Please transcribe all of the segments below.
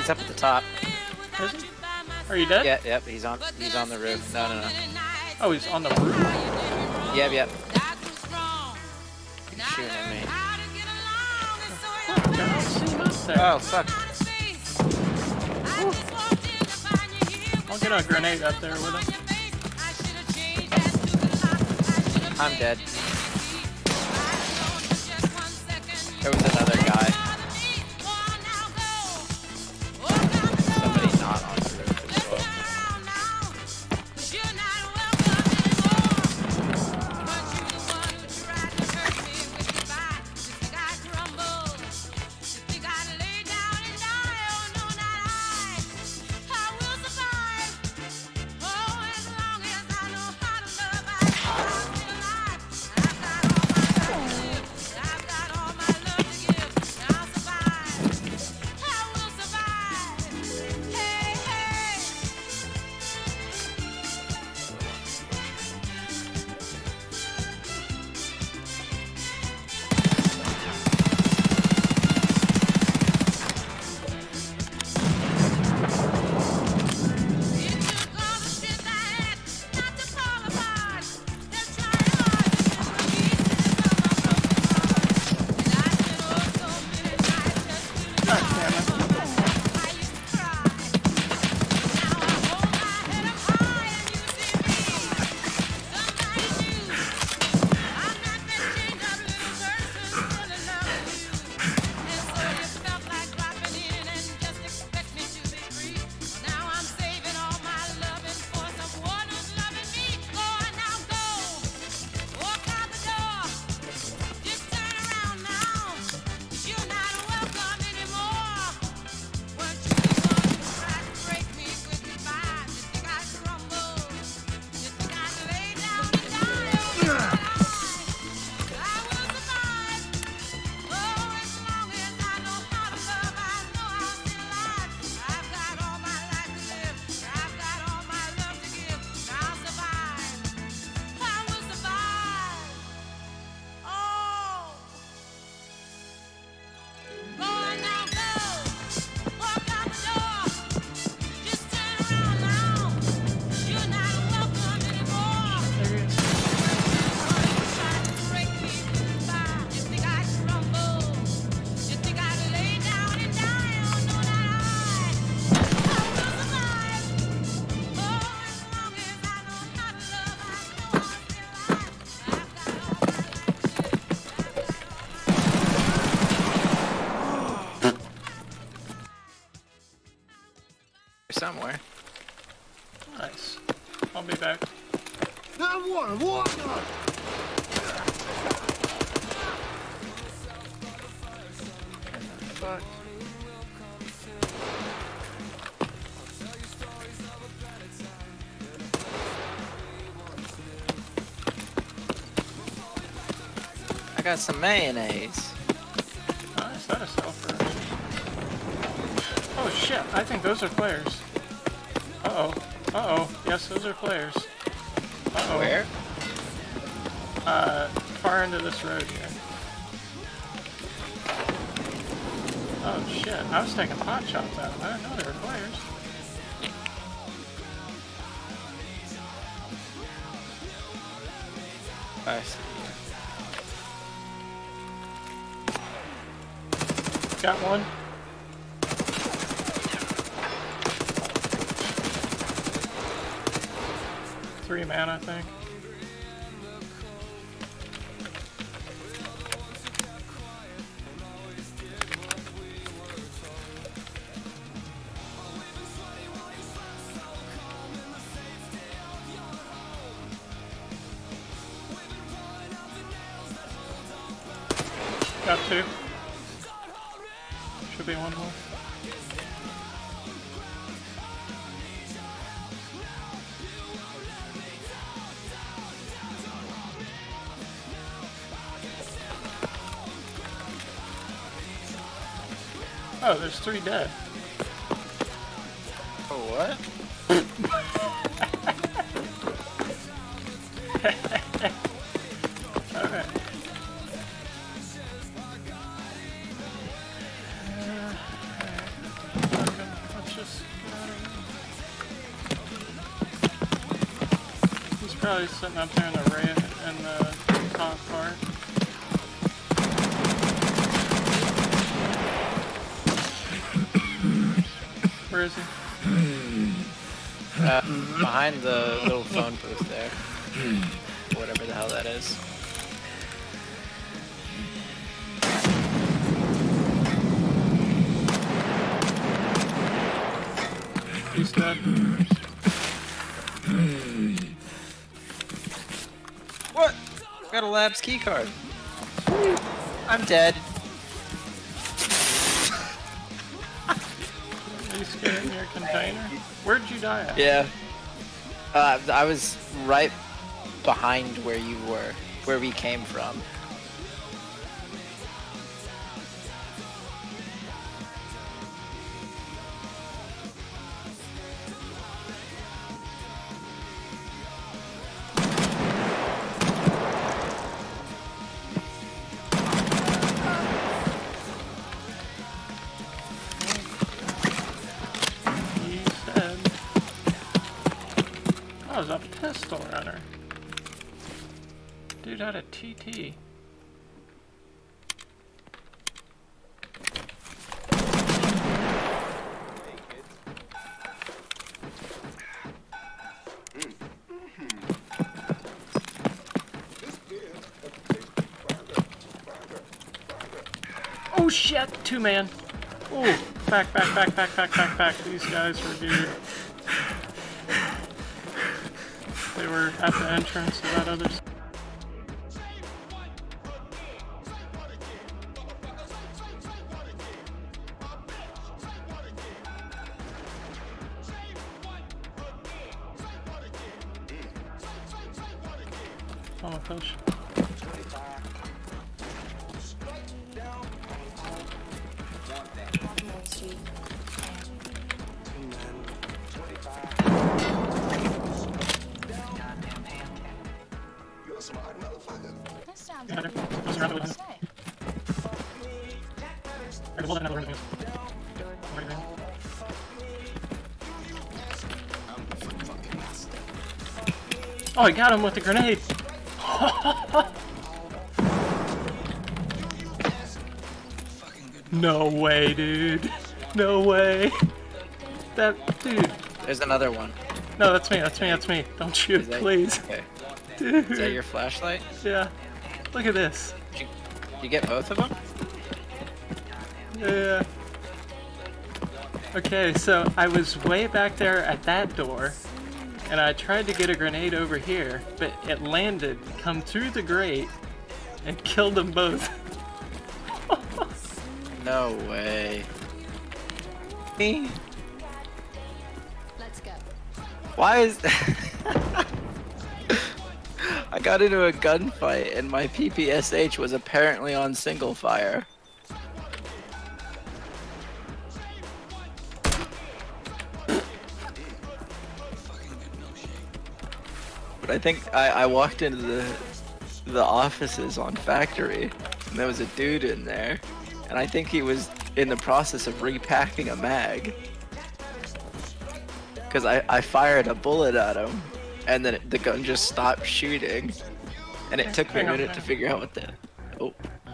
He's up at the top. Is he? Are you dead? Yeah, yep, he's on the roof. No. Oh, he's on the roof? Yep. He's shooting at me. Fuck, I don't see him up there. Oh, fuck. I'll get a grenade up there with him. I'm dead. There was another guy. Somebody not on the roof as well. Somewhere. Nice. I'll be back. Fuck. I got some mayonnaise. Nice, that is sulfur. Oh shit, I think those are flares. Uh-oh. Uh-oh. Yes, those are flares. Uh-oh. Where? Far into this road here. Oh shit, I was taking pot shots at them. I didn't know they were flares. I see. Got one. Three man, I think. Got two. Should be one more. Oh, there's three dead. Oh, what? Alright. probably sitting up there in the in the top part. Where is he? Behind the little phone booth there. Whatever the hell that is. He's dead. What? Got a lab's key card. I'm dead. Are you scared in your container? Where'd you die at? Yeah. I was right behind where you were, where we came from. I was a pistol runner. Dude had a TT. Oh shit! Two man. Oh, back. These guys were good. They were at the entrance of that other. On a push. Oh, I got him with the grenade! No way, dude. No way. That dude. There's another one. No, that's me. Don't shoot, please. Okay. Dude. Is that your flashlight? Yeah. Look at this. Did you get both of them? Yeah. Okay, so I was way back there at that door, and I tried to get a grenade over here, but it landed, come through the grate, and killed them both. No way. Let's go. Why is I got into a gunfight and my PPSH was apparently on single fire. But I think I walked into the offices on Factory and there was a dude in there and I think he was in the process of repacking a mag. Because I fired a bullet at him, and then the gun just stopped shooting, and it took me a minute to figure out what the... Oh.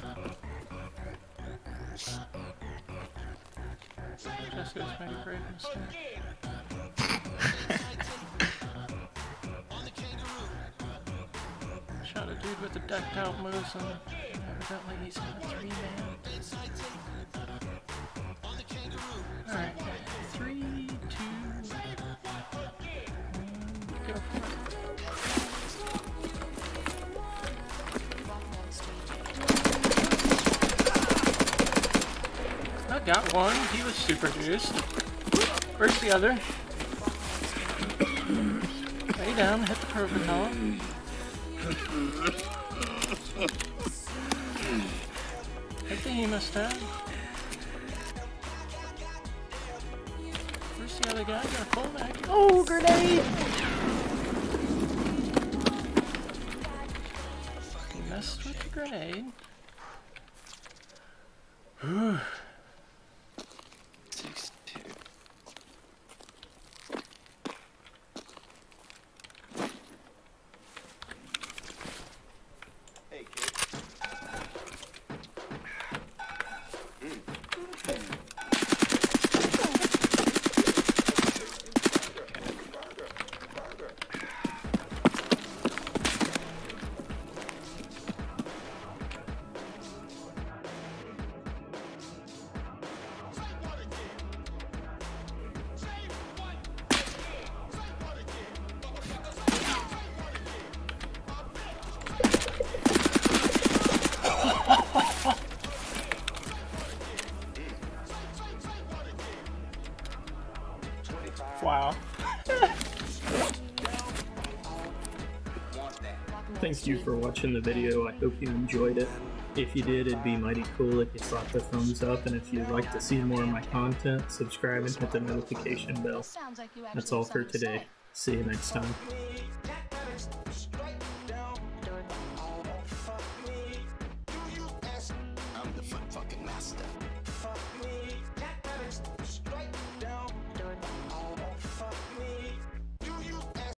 Jessica's made a great mistake. Shot a dude with the decked out moves, and evidently he's in a 3-man. Alright, 3, 2, 1, go for it. I got one, he was super juiced. Where's the other? Lay down, hit the Propital. Hit the hemostat. Where's the other guy? Got a full mag. Oh, grenade! He messed with the grenade. Whew. 62. Thank you for watching the video. I hope you enjoyed it. If you did, it'd be mighty cool if you slapped the thumbs up, and if you'd like to see more of my content, subscribe and hit the notification bell. Sounds like you That's actually all have for something to today. say. See you next time. I'm the fucking master.